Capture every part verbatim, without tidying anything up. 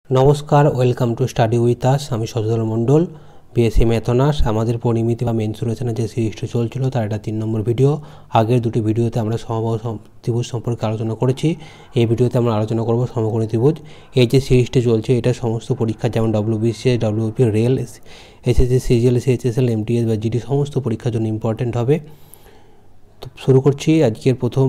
নমস্কার, welcome to study with us. আমি সজল মণ্ডল, BSc ম্যাথনার্স। আমাদের পরিমিতি বা মেনসুরেশনের যে সিরিজটা চলছিল তার এটা তিন নম্বর ভিডিও। আগের দুটি ভিডিওতে আমরা সমবাহু ত্রিভুজ সম্পর্কে আলোচনা করেছি। এই ভিডিওতে আমরা আলোচনা করব সমকোণী ত্রিভুজ। এই যে সিরিজটা চলছে এটা সমস্ত পরীক্ষা, যেমন WBCS, WP, rail, SSC, CGL, CHSL, MTS বা জিডি সমস্ত পরীক্ষার জন্য ইম্পর্টেন্ট হবে। তো শুরু করছি আজকের প্রথম।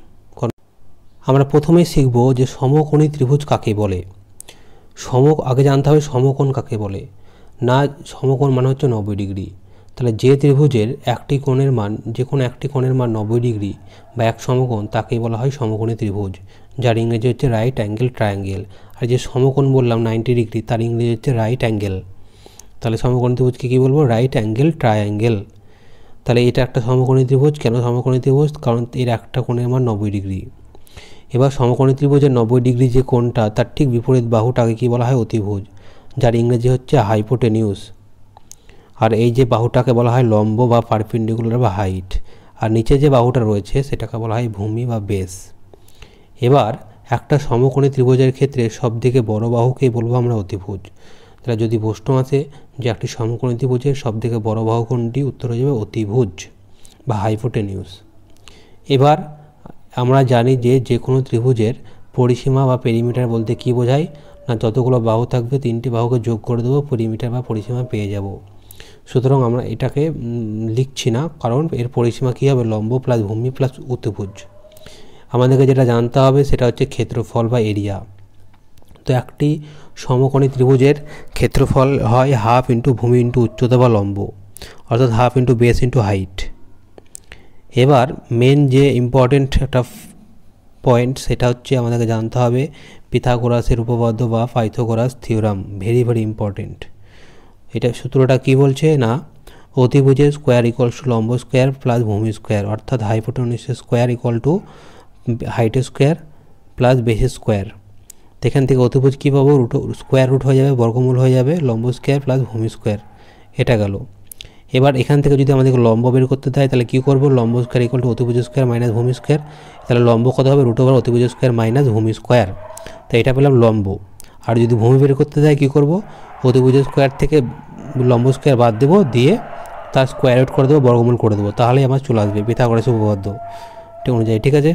আমরা প্রথমেই শিখব যে সমকোণী ত্রিভুজ কাকে বলে। সম আগে জানতে হবে সমকোণ কাকে বলে। না, সমকোণ মানে হচ্ছে নব্বই ডিগ্রি। তাহলে যে ত্রিভুজের একটি কোণের মান, যে কোনো একটি কোণের মান নব্বই ডিগ্রি বা এক সমকোণ, তাকেই বলা হয় সমকোণী ত্রিভুজ, যার ইংরেজি হচ্ছে রাইট অ্যাঙ্গেল ট্রায়াঙ্গেল। আর যে সমকোণ বললাম নাইনটি ডিগ্রি, তার ইংরেজি হচ্ছে রাইট অ্যাঙ্গেল। তাহলে সমকোণী ত্রিভুজকে কী বলবো? Right angle triangle. তাহলে এটা একটা সমকোণী ত্রিভুজ। কেন সমকোণী ত্রিভুজ? কারণ এর একটা কোণের মান নব্বই ডিগ্রি। এবার সমকোণী ত্রিভুজের নব্বই ডিগ্রি যে কোণটা, তার ঠিক বিপরীত বাহুটাকে কী বলা হয়? অতিভুজ, যার ইংরেজি হচ্ছে হাইপোটেনিউস। আর এই যে বাহুটাকে বলা হয় লম্ব বা পারপেন্ডিকুলার বা হাইট। আর নিচে যে বাহুটা রয়েছে সেটাকে বলা হয় ভূমি বা বেস। এবার একটা সমকোণী ত্রিভুজের ক্ষেত্রে সবথেকে বড় বাহুকেই বলবো আমরা অতিভুজ। তাহলে যদি প্রশ্ন আসে যে একটি সমকোণী ত্রিভুজের সবথেকে বড় বাহু কোনটি, উত্তর হয়ে যাবে অতিভুজ বা হাইপোটেনিউস। এবার আমরা জানি যে যে কোনো ত্রিভুজের পরিসীমা বা পেরিমিটার বলতে কী বোঝায়? না, যতগুলো বাহু থাকবে তিনটি বাহুকে যোগ করে দেবো, পেরিমিটার বা পরিসীমা পেয়ে যাব। সুতরাং আমরা এটাকে লিখছি না, কারণ এর পরিসীমা কী হবে? লম্ব প্লাস ভূমি প্লাস অতিভুজ। আমাদেরকে যেটা জানতে হবে সেটা হচ্ছে ক্ষেত্রফল বা এরিয়া। তো একটি সমকোণী ত্রিভুজের ক্ষেত্রফল হয় হাফ ইন্টু ভূমি ইন্টু উচ্চতা বা লম্ব, অর্থাৎ half into base into height. এবার মেন যে ইম্পর্টেন্ট একটা পয়েন্ট সেটা হচ্ছে আমাদেরকে জানতে হবে পিথাগোরাসের উপপাদ্য বা Pythagoras theorem. Very very important. এটা সূত্রটা কি বলছে? না, অতিভুজের স্কোয়ার ইকুয়ালস টু লম্ব স্কোয়ার প্লাস ভূমি স্কোয়ার, অর্থাৎ হাইপোটেনিউসের স্কোয়ার ইকুয়াল টু হাইটের স্কোয়ার প্লাস বেসের স্কোয়ার। এখান থেকে অতিভুজ কী পাবো? রুট স্কোয়ার রুট হয়ে যাবে, বর্গমূল হয়ে যাবে, লম্ব স্কোয়ার প্লাস ভূমি স্কোয়ার। এটা গেল। এবার এখান থেকে যদি আমাদেরকে লম্ব বের করতে দেয় তাহলে কী করবো? লম্ব স্কোয়ার ইকুয়াল টু অতিভুজ স্কোয়ার মাইনাস ভূমি স্কোয়ার। তাহলে লম্ব কত হবে? রুট ওভার অতিভুজ স্কোয়ার মাইনাস ভূমি স্কোয়ার। তো এটা পেলাম লম্ব। আর যদি ভূমি বের করতে দেয় কী করবো? অতিভুজ স্কোয়ার থেকে লম্ব স্কোয়ার বাদ দেবো, দিয়ে তার স্কোয়ার রুট করে দেবো, বর্গমূল করে দেবো, তাহলেই আমার চলে আসবে পিথাগোরাসের উপপাদ্য ঠিক অনুযায়ী। ঠিক আছে।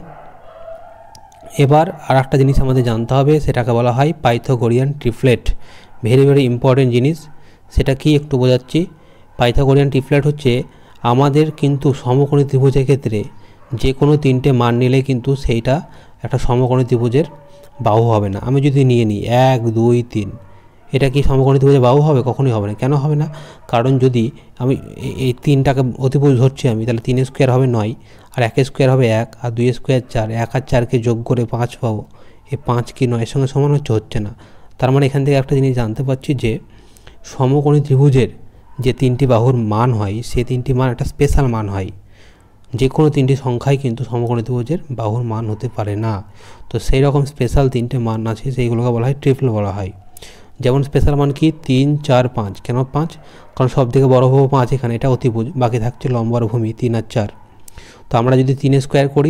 এবার আর একটা জিনিস আমাদের জানতে হবে, সেটাকে বলা হয় Pythagorean triplet. Very very important জিনিস। সেটা কি একটু বোঝাচ্ছি। পাইথাগোরিয়ান ট্রিপলেট হচ্ছে আমাদের কিন্তু সমকোণী ত্রিভুজের ক্ষেত্রে যে কোনো তিনটে মান নিলে কিন্তু সেইটা একটা সমকোণী ত্রিভুজের বাহু হবে না। আমি যদি নিয়ে নিই এক দুই তিন, এটা কি সমকোণী ত্রিভুজের বাহু হবে? কখনোই হবে না। কেন হবে না? কারণ যদি আমি এই তিনটাকে অতিভুজ ধরছি আমি, তাহলে তিন স্কোয়ার হবে নয়, আর এক স্কোয়ার হবে এক, আর দুই স্কোয়ার চার, এক আর চারকে যোগ করে পাঁচ পাবো। এই পাঁচ কি নয়ের সঙ্গে সমান হচ্ছে? হচ্ছে না। তার মানে এখান থেকে একটা জিনিস জানতে পারছি যে সমকোণী ত্রিভুজের যে তিনটি বাহুর মান হয় সে তিনটি মান একটা স্পেশাল মান হয়। যে কোনো তিনটি সংখ্যাই কিন্তু সমকোণী ত্রিভুজের বাহুর মান হতে পারে না। তো সেই রকম স্পেশাল তিনটে মান আছে, সেইগুলোকে বলা হয় ট্রিপল বলা হয়। যেমন স্পেশাল মান কি? তিন চার পাঁচ। কেন পাঁচ? কারণ সব থেকে বড় বাহু পাঁচ এখানে, এটা অতিভুজ। বাকি থাকছে লম্ব আর ভূমি তিন আর চার। তো আমরা যদি তিন স্কোয়ার করি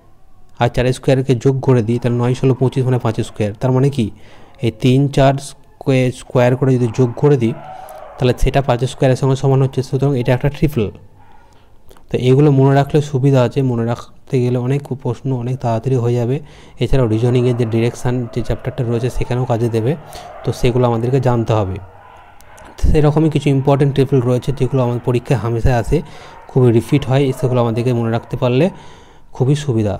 আর চার স্কোয়ারকে যোগ করে দিই তাহলে নয় ষোলো পঁচিশ মানে পাঁচ স্কোয়ার। তার মানে কি এই তিন চার স্কোয়ার স্কোয়ার করে যদি যোগ করে দিই তাহলে সেটা পাঁচ স্কোয়ারের সঙ্গে সমান হচ্ছে। সুতরাং এটা একটা ট্রিপল। তো এগুলো মনে রাখলে সুবিধা আছে। মনে রাখতে গেলে অনেক প্রশ্ন অনেক তাড়াতাড়ি হয়ে যাবে। এছাড়াও রিজনিংয়ের যে ডিরেকশান যে চ্যাপ্টারটা রয়েছে সেখানেও কাজে দেবে। তো সেগুলো আমাদেরকে জানতে হবে। সেরকমই কিছু ইম্পর্টেন্ট ট্রিপল রয়েছে যেগুলো আমাদের পরীক্ষায় হামেশায় আসে, খুবই রিপিট হয়। সেগুলো আমাদেরকে মনে রাখতে পারলে খুবই সুবিধা।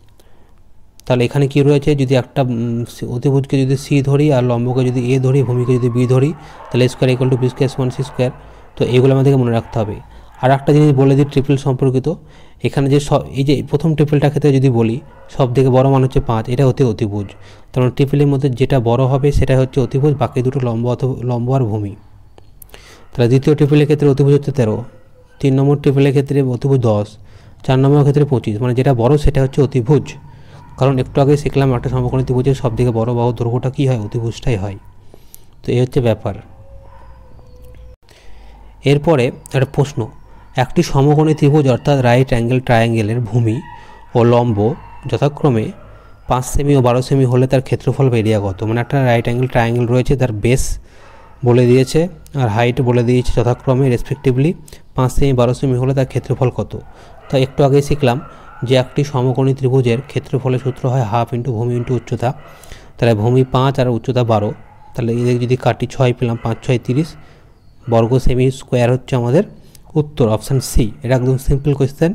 তাহলে এখানে কি রয়েছে? যদি একটা অতিভুজকে যদি সি ধরি আর লম্বকে যদি এ ধরি, ভূমিকে যদি বি ধরি, তাহলে square equal to B square সমান সি স্কোয়ার। তো এইগুলো আমাদেরকে মনে রাখতে হবে। আর একটা জিনিস বলে দিই ট্রিপল সম্পর্কিত। এখানে যে সব এই যে প্রথম ট্রিপলটার ক্ষেত্রে যদি বলি সব থেকে বড় মান হচ্ছে পাঁচ, এটা হতে অতিভুজ। কারণ ট্রিপলের মধ্যে যেটা বড় হবে সেটা হচ্ছে অতিভুজ, বাকি দুটো লম্ব অথবা লম্ব আর ভূমি। তাহলে দ্বিতীয় ট্রিপলের ক্ষেত্রে অতিভুজ হচ্ছে তেরো, তিন নম্বর ট্রিপলের ক্ষেত্রে অতিভুজ দশ, চার নম্বরের ক্ষেত্রে পঁচিশ। মানে যেটা বড় সেটা হচ্ছে অতিভুজ। কারণ একটু আগে শিখলাম একটা সমকোণী ত্রিভুজের সব থেকে বড় বাহু দৈর্ঘ্যটা কী হয়? অতিভুজটাই হয়। তো এই হচ্ছে ব্যাপার। এরপরে একটা প্রশ্ন, একটি সমকোণী ত্রিভুজ অর্থাৎ রাইট অ্যাঙ্গেল ট্রায়াঙ্গেলের ভূমি ও লম্ব যথাক্রমে পাঁচ সেমি ও বারো সেমি হলে তার ক্ষেত্রফল বা এরিয়া কত। মানে একটা রাইট অ্যাঙ্গেল ট্রায়াঙ্গেল রয়েছে, তার বেস বলে দিয়েছে আর হাইট বলে দিয়েছে যথাক্রমে রেসপেক্টিভলি। পাঁচ সেমি বারো সেমি হলে তার ক্ষেত্রফল কত। তো একটু আগেই শিখলাম যে একটি সমকোণী ত্রিভুজের ক্ষেত্রফলের সূত্র হয় হাফ ইন্টু ভূমি ইন্টু উচ্চতা। তাহলে ভূমি পাঁচ আর উচ্চতা বারো, তাহলে এদের যদি কাটি ছয় পেলাম, পাঁচ ছয় তিরিশ বর্গ সেমি স্কোয়ার হচ্ছে আমাদের উত্তর, অপশান সি। এটা একদম সিম্পল কোয়েশ্চেন।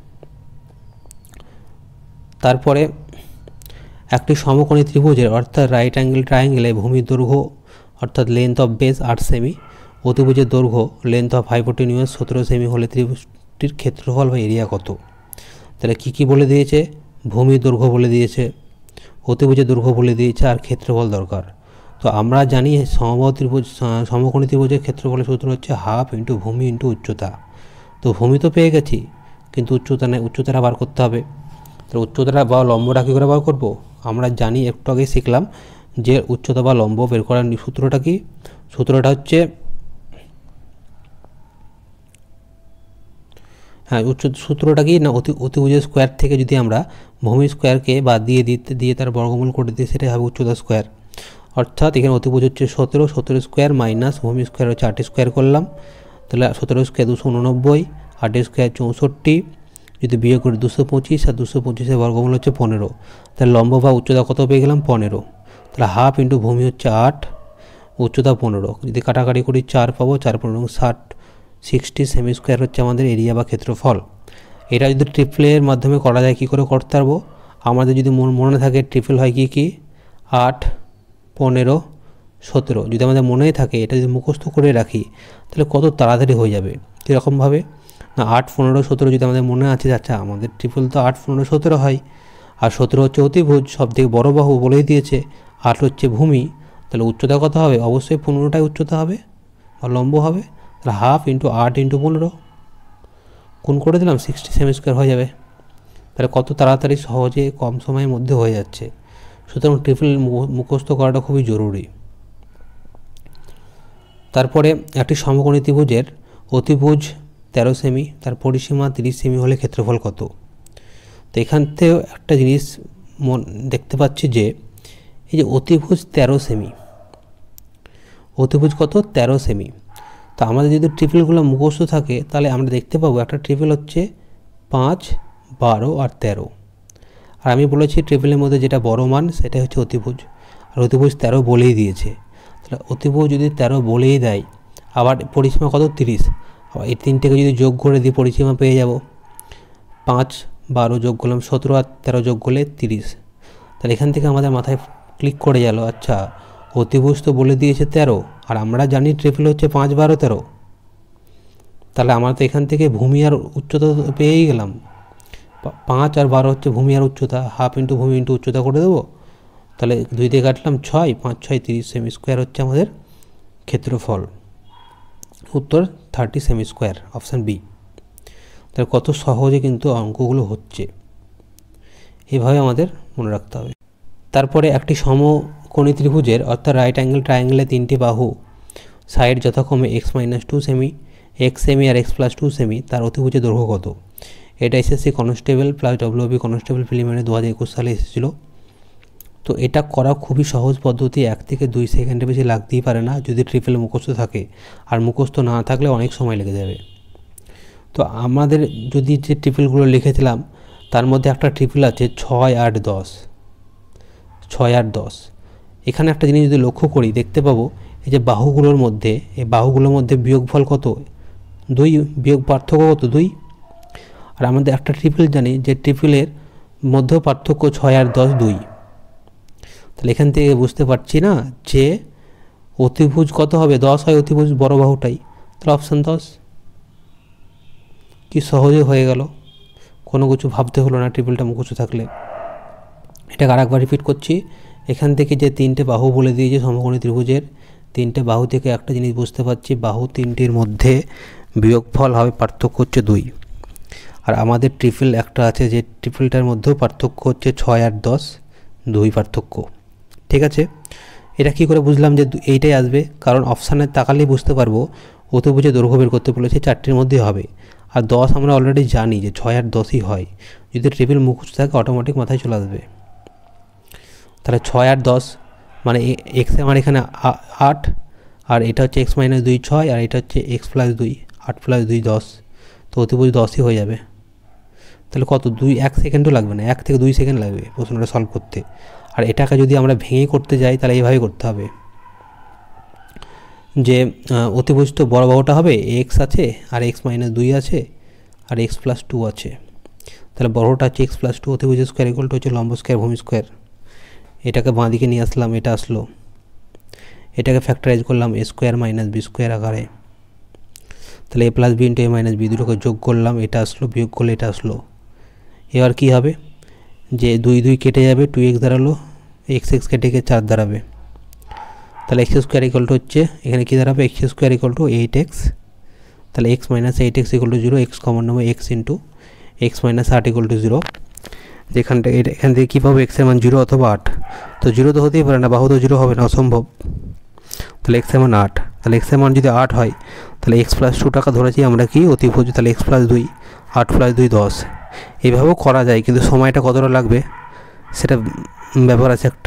তারপরে একটি সমকোণী ত্রিভুজের অর্থাৎ রাইট অ্যাঙ্গেল ট্রায়াঙ্গেলে ভূমির দৈর্ঘ্য অর্থাৎ লেন্থ অফ বেস আট সেমি, অতিভুজের দৈর্ঘ্য লেন্থ অফ হাইপোটেনিউস সতেরো সেমি হলে ত্রিভুজটির ক্ষেত্রফল বা এরিয়া কত। তাহলে কী কী বলে দিয়েছে, ভূমির দৈর্ঘ্য বলে দিয়েছে, অতিভুজের দৈর্ঘ্য বলে দিয়েছে আর ক্ষেত্রফল দরকার। তো আমরা জানি সমবাহু ত্রিভুজ সমকোণী ত্রিভুজের ক্ষেত্রফলের সূত্র হচ্ছে হাফ ইন্টু ভূমি ইন্টু উচ্চতা। তো ভূমি তো পেয়ে গেছি, কিন্তু উচ্চতা নেই, উচ্চতাটা বার করতে হবে। তো উচ্চতাটা বা লম্বটা কী করে বার করবো, আমরা জানি একটু আগে শিখলাম যে উচ্চতা বা লম্ব বের করার সূত্রটা কি, সূত্রটা হচ্ছে হ্যাঁ উচ্চ সূত্রটা কি না, অতি অতিভুজের স্কোয়ার থেকে যদি আমরা ভূমি স্কোয়ারকে বাদ দিয়ে দিতে দিয়ে তার বর্গমূল করে দিই, সেটাই হবে উচ্চতা স্কোয়ার। অর্থাৎ এখানে অতিভুজ হচ্ছে সতেরো, সতেরো স্কোয়ার মাইনাস ভূমি স্কোয়ার হচ্ছে আট স্কোয়ার করলাম, তাহলে সতেরো স্কোয়ার দুশো উননব্বই, আট স্কোয়ার চৌষট্টি, যদি বিয়োগ করি দুশো পঁচিশ, আর দুশো পঁচিশের বর্গমূল হচ্ছে পনেরো। তাহলে লম্ব বা উচ্চতা কত পেয়ে গেলাম, পনেরো। তাহলে হাফ ইন্টু ভূমি হচ্ছে আট, উচ্চতা পনেরো, যদি কাটাকাটি করি চার পাবো, চার পনেরো ষাট, সিক্সটি সেমি স্কোয়ার হচ্ছে আমাদের এরিয়া বা ক্ষেত্রফল। এটা যদি ট্রিপলের মাধ্যমে করা যায়, কী করে করতে পারবো, আমাদের যদি মনে থাকে ট্রিপল হয় কী কী, আট পনেরো সতেরো, যদি আমাদের মনেই থাকে, এটা যদি মুখস্থ করে রাখি তাহলে কত তাড়াতাড়ি হয়ে যাবে। কীরকমভাবে না, আট পনেরো সতেরো যদি আমাদের মনে আছে, আচ্ছা আমাদের ট্রিপল তো আট পনেরো সতেরো হয়, আর সতেরো হচ্ছে অতিভুজ সব থেকে বড়ো বাহু বলেই দিয়েছে, আট হচ্ছে ভূমি, তাহলে উচ্চতা কত হবে, অবশ্যই পনেরোটাই উচ্চতা হবে বা লম্ব হবে। তাহলে হাফ ইন্টু আট ইন্টু পনেরো গুণ করে দিলাম, সিক্সটি সেমি স্কোয়ার হয়ে যাবে। তাহলে কত তাড়াতাড়ি সহজে কম সময়ের মধ্যে হয়ে যাচ্ছে। সুতরাং ট্রিপল মুখস্থ করাটা খুবই জরুরি। তারপরে একটি সমকোণী ত্রিভুজের অতিভুজ তেরো সেমি, তার পরিসীমা তিরিশ সেমি হলে ক্ষেত্রফল কত। তো এখান থেকেও একটা জিনিস মন দেখতে পাচ্ছি যে এই যে অতিভুজ তেরো সেমি, অতিভুজ কত তেরো সেমি। তো আমাদের যদি ট্রিপলগুলো মুখস্থ থাকে তাহলে আমরা দেখতে পাবো একটা ট্রিপল হচ্ছে পাঁচ বারো আর তেরো। আর আমি বলেছি ট্রিপলের মধ্যে যেটা বড় মান সেটা হচ্ছে অতিভুজ, আর অতিভুজ তেরো বলেই দিয়েছে। তাহলে অতিভুজ যদি তেরো বলেই দেয়, আবার পরিসীমা কত তিরিশ, আবার এই তিনটেকে যদি যোগ করে দিই পরিসীমা পেয়ে যাব, পাঁচ বারো যোগ করলাম সতেরো, আর তেরো যোগ করলে তিরিশ। তাহলে এখান থেকে আমাদের মাথায় ক্লিক করে গেল, আচ্ছা অতিভুজ তো বলে দিয়েছে তেরো, আর আমরা জানি ট্রিপল হচ্ছে পাঁচ বারো তেরো, তাহলে আমরা তো এখান থেকে ভূমি আর উচ্চতা পেয়েই গেলাম। পাঁচ আর বারো হচ্ছে ভূমি আর উচ্চতা, হাফ ইন্টু ভূমি ইন্টু উচ্চতা করে দেবো। তাহলে দুই দিয়ে কাটলাম ছয়, পাঁচ ছয় তিরিশ সেমি স্কোয়ার হচ্ছে আমাদের ক্ষেত্রফল, উত্তর থার্টি সেমি স্কোয়ার, অপশান বি। তাহলে কত সহজে কিন্তু অঙ্কগুলো হচ্ছে, এভাবে আমাদের মনে রাখতে হবে। তারপরে একটি সমকোণী ত্রিভুজের অর্থাৎ রাইট অ্যাঙ্গেল ট্রায়াঙ্গেলে তিনটি বাহু সাইড যথাক্রমে এক্স মাইনাস টু সেমি, এক্স সেমি আর এক্স প্লাস টু সেমি, তার অতিভুজের দৈর্ঘ্য কত। এটা SSC constable plus WB constable preliminary দু হাজার একুশ সালে এসেছিলো। তো এটা করা খুবই সহজ পদ্ধতি, এক থেকে দুই সেকেন্ডের বেশি লাগতেই পারে না যদি ট্রিপল মুখস্থ থাকে, আর মুখস্থ না থাকলে অনেক সময় লেগে যাবে। তো আমাদের যদি যে ট্রিপলগুলো লিখেছিলাম তার মধ্যে একটা ট্রিপল আছে ছয় আট দশ, ছয় আট দশ। এখানে একটা জিনিস যদি লক্ষ্য করি দেখতে পাবো এই যে বাহুগুলোর মধ্যে, এই বাহুগুলোর মধ্যে বিয়োগফল কত, দুই, বিয়োগ পার্থক্য কত, দুই। আর আমাদের একটা ট্রিপল জানি যে ট্রিপলের মধ্যেও পার্থক্য ছয় আর দশ দুই। তাহলে এখান থেকে বুঝতে পারছি না যে অতিভুজ কত হবে, দশ হয় অতিভুজ বড় বাহুটাই, তাহলে অপশান দশ। কি সহজে হয়ে গেল, কোনো কিছু ভাবতে হলো না ট্রিপলটা মুখস্থ থাকলে। এটাকে আরেকবার রিপিট করছি, এখান থেকে যে তিনটে বাহু বলে দিয়েছে সমকোণী ত্রিভুজের, তিনটে বাহু থেকে একটা জিনিস বুঝতে পারছি, বাহু তিনটির মধ্যে বিয়োগফল হবে পার্থক্য হচ্ছে দুই। আর আমাদের ট্রিপল একটা আছে যে ট্রিপলটার মধ্যেও পার্থক্য হচ্ছে ছয় আর দশ, দুই পার্থক্য। ঠিক আছে, এটা কি করে বুঝলাম যে এইটাই আসবে, কারণ অপশানে তাকালেই বুঝতে পারবো অতিভুজের দৈর্ঘ্য বের করতে বলেছে চারটির মধ্যেই হবে, আর দশ আমরা অলরেডি জানি যে ছয় আর দশই হয়। যদি ট্রিপল মুখস্থ থাকে অটোমেটিক মাথায় চলে আসবে। তাহলে ছয় আর দশ মানে এক্স আমার এখানে আট, আর এটা হচ্ছে এক্স মাইনাস দুই ছয়, আর এটা হচ্ছে এক্স প্লাস দুই আট প্লাস দুই দশ, তো অতিভুজ দশই হয়ে যাবে। তাহলে কত, দুই এক সেকেন্ডও লাগবে না, এক থেকে দুই সেকেন্ড লাগবে প্রশ্নটা সলভ করতে। আর এটাকে যদি আমরা ভেঙে করতে যাই তাহলে এইভাবে করতে হবে যে অতিভুজ তো বড় বাহুটা হবে এক্স আছে, আর এক্স মাইনাস দুই আছে, আর এক্স প্লাস টু আছে। তাহলে বড়টা হচ্ছে এক্স প্লাস টু, অতিভুজ স্কোয়ার ইকুয়াল টু হচ্ছে লম্ব স্কোয়ার ভূমি স্কোয়ার। এটাকে বাঁ দিকে নিয়ে আসলাম, এটা আসলো, এটাকে ফ্যাক্টরাইজ করলাম A square minus B square আকারে। তাহলে A plus B into A minus B দুটোকে যোগ করলাম, এটা আসলো, বিয়োগ করলে এটা আসলো। এবার কী হবে যে দুই দুই কেটে যাবে, টু এক্স দাঁড়ালো, এক্স এক্স কেটে গিয়ে চার দাঁড়াবে। তাহলে এক্স স্কোয়ার ইকুয়াল টু হচ্ছে এখানে কী দাঁড়াবে, X square equal to eight X. তাহলে X minus eight X equal to zero, X common নেবো, এক্স ইন্টু এক্স মাইনাস আট ইকুয়াল টু জিরো। যেখানটা এখান থেকে কী পাবো, এক্সের মান জিরো অথবা আট। তো জিরো তো হতেই পারে না, বাহু তো জিরো হবে না, অসম্ভব। তাহলে এক্সের মান আট, তাহলে এক্সের মান যদি আট হয় তাহলে এক্স প্লাস টু টাকা ধরেছি আমরা কি অতিভুজ, তাহলে এক্স প্লাস দুই, আট প্লাস দুই দশ। এইভাবেও করা যায়, কিন্তু সময়টা কতটা লাগবে সেটা ব্যাপার আছে একটা।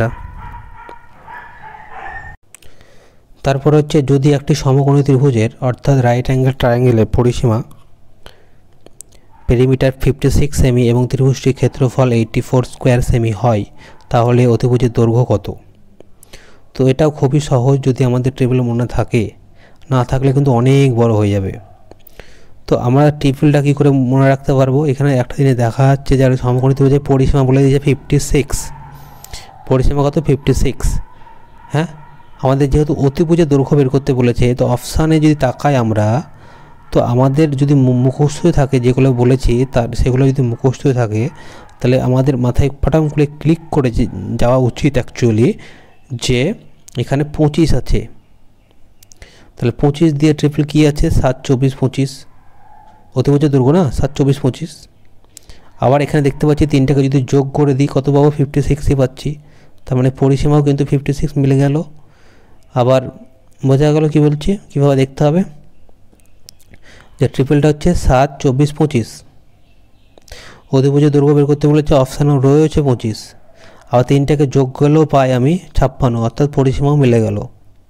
তারপর হচ্ছে যদি একটি সমকোণী ত্রিভুজের অর্থাৎ রাইট অ্যাঙ্গেল ট্রায়াঙ্গেলের পরিসীমা পেরিমিটার ফিফটি সিক্স সেমি এবং ত্রিভুজটির ক্ষেত্রফল এইটটি ফোর স্কোয়ার সেমি হয়, তাহলে অতিভুজের দৈর্ঘ্য কত? তো এটাও খুবই সহজ, যদি আমাদের টেবিল মনে থাকে, না থাকলে কিন্তু অনেক বড় হয়ে যাবে। তো আমরা টেবিলটা কী করে মনে রাখতে পারবো, এখানে একটা জিনিস দেখা যাচ্ছে যে সমকোণী ত্রিভুজের পরিসীমা বলে দিয়েছে ফিফটি সিক্স, পরিসীমা কত, ফিফটি সিক্স। হ্যাঁ, আমাদের যেহেতু অতিভুজের দৈর্ঘ্য বের করতে বলেছে, তো অপশানে যদি তাকাই আমরা, তো আমাদের যদি মুখস্থ থাকে যেগুলো বলেছি তার সেগুলো যদি মুখস্থ থাকে তাহলে আমাদের মাথায় ফাটাম করে ক্লিক করে যাওয়া উচিত অ্যাকচুয়ালি যে এখানে পঁচিশ আছে। তাহলে পঁচিশ দিয়ে ট্রিপল কী আছে, সাত চব্বিশ পঁচিশ, অতিভুজের দৈর্ঘ্য না, সাত চব্বিশ পঁচিশ। আবার এখানে দেখতে পাচ্ছি তিনটাকে যদি যোগ করে দিই কত পাবো, ফিফটি সিক্সই পাচ্ছি। তার মানে পরিসীমাও কিন্তু ফিফটি সিক্স মিলে গেল। আবার বোঝা গেল কী বলছি, কীভাবে দেখতে হবে, যে ট্রিপলটা হচ্ছে সাত চব্বিশ পঁচিশ, অতিভুজের দৈর্ঘ্য বের করতে বলেছে, অপশানও রয়েছে পঁচিশ। আবার তিনটাকে যোগ করলেও পাই আমি ছাপ্পান্ন, অর্থাৎ পরিসীমাও মিলে গেল।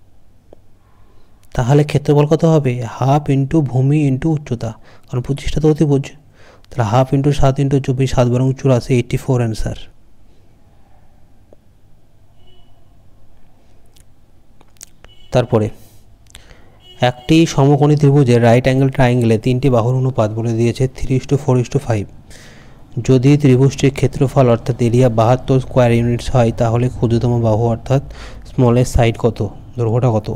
তাহলে ক্ষেত্রফল কত হবে, হাফ ইন্টু ভূমি ইন্টু উচ্চতা, কারণ পঁচিশটা তো অতিভুজ। তাহলে হাফ ইন্টু সাত ইন্টু চব্বিশ, সাত বরং চুরাশি, এইটটি ফোর অ্যান্সার। তারপরে একটি সমকোণী ত্রিভুজের রাইট অ্যাঙ্গেল ট্রায়াঙ্গেলে তিনটি বাহুর অনুপাত বলে দিয়েছে three is to four is to five. যদি ত্রিভুজটির ক্ষেত্রফল অর্থাৎ এরিয়া বাহাত্তর স্কোয়ার ইউনিটস হয়, তাহলে ক্ষুদ্রতম বাহু অর্থাৎ স্মলের সাইড কত, দৈর্ঘ্যটা কত?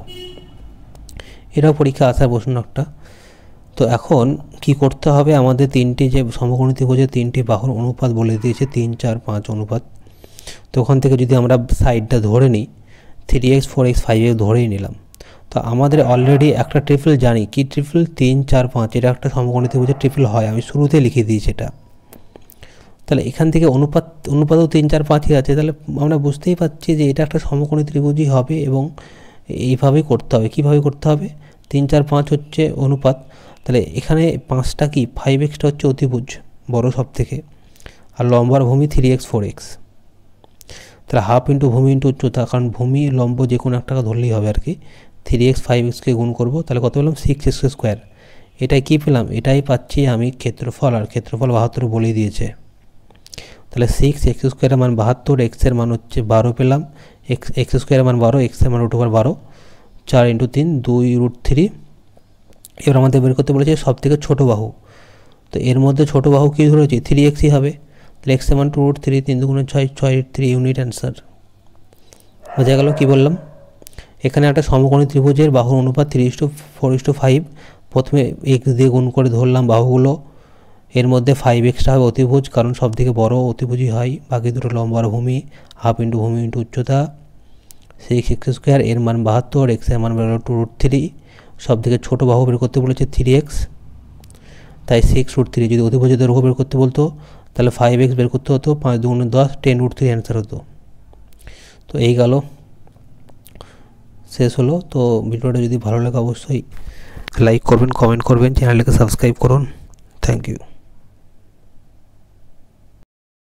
এটাও পরীক্ষা আসার প্রশ্ন একটা। তো এখন কি করতে হবে, আমাদের তিনটি যে সমকোণী ত্রিভুজের তিনটি বাহুর অনুপাত বলে দিয়েছে তিন চার পাঁচ অনুপাত। তো ওখান থেকে যদি আমরা সাইডটা ধরে নিই, three X four X five X ধরেই নিলাম, তো আমাদের অলরেডি একটা ট্রিপল জানি, কি ট্রিপল, তিন চার পাঁচ, এটা একটা সমকোণী ত্রিভুজের ট্রিপল হয়, আমি শুরুতে লিখে দিয়েছি এটা। তাহলে এখান থেকে অনুপাত অনুপাতও তিন চার পাঁচই আছে, তাহলে আমরা বুঝতেই পারছি যে এটা একটা সমকোণী ত্রিভুজই হবে, এবং এইভাবেই করতে হবে। কীভাবে করতে হবে, তিন চার পাঁচ হচ্ছে অনুপাত, তাহলে এখানে পাঁচটা কি, ফাইভ এক্সটা হচ্ছে অতিভুজ বড় সব থেকে, আর লম্বার ভূমি থ্রি এক্স ফোর এক্স। তাহলে হাফ ইন্টু ভূমি ইন্টু উচ্চতা, কারণ ভূমি লম্ব যে কোনো একটাকে ধরলেই হবে আর কি, থ্রি এক্স ফাইভ এক্সকে গুণ করবো, তাহলে কত পেলাম, সিক্স এক্স স্কোয়ার। এটাই কী পেলাম, এটাই পাচ্ছি আমি ক্ষেত্রফল, আর ক্ষেত্রফল বাহাত্তর বলেই দিয়েছে। তাহলে সিক্স এক্স স্কোয়ারের মান বাহাত্তর, এক্সের মান হচ্ছে বারো পেলাম, এক্স এক্স স্কোয়ারের মান বারো, এক্সের মান রুট ওভার বারো, চার ইন্টু তিন দুই রুট থ্রি। এবার আমাদের বের করতে বলেছে সব থেকে ছোটো বাহু, তো এর মধ্যে ছোটো বাহু কী ধরেছি, থ্রি এক্সই হবে। তাহলে এক্সের মান টু রুট থ্রি, তিন দুগুণে ছয়, ছয় থ্রি ইউনিট অ্যান্সার। বোঝা গেল কী বললাম, এখানে একটা সমকোণী ত্রিভুজের বাহুর অনুপাত three is to four is to five, প্রথমে এক্স দিয়ে গুণ করে ধরলাম বাহুগুলো, এর মধ্যে ফাইভ এক্সটা হবে অতিভুজ, কারণ সব থেকে বড়ো অতিভুজই হয়, বাকি দুটো লম্বার ভূমি, হাফ ইন্টু ভূমি ইন্টু উচ্চতা, সিক্স এক্স স্কোয়ার, এর মান বাহাত্তর, এক্সের মান বেরোলো টু রুট থ্রি, সব থেকে ছোটো বাহু বের করতে বলেছে থ্রি এক্স, তাই সিক্স রুট থ্রি। যদি অতিভুজের দৈর্ঘ্য বের করতে বলতো তাহলে ফাইভ এক্স বের করতে হতো, পাঁচ দুগুণে দশ, টেন রুট থ্রি অ্যান্সার হতো। তো এই গেল, শেষ হলো। তো ভিডিওটা যদি ভালো লাগে অবশ্যই লাইক করবেন, কমেন্ট করবেন, চ্যানেলটাকে সাবস্ক্রাইব করুন। Thank you.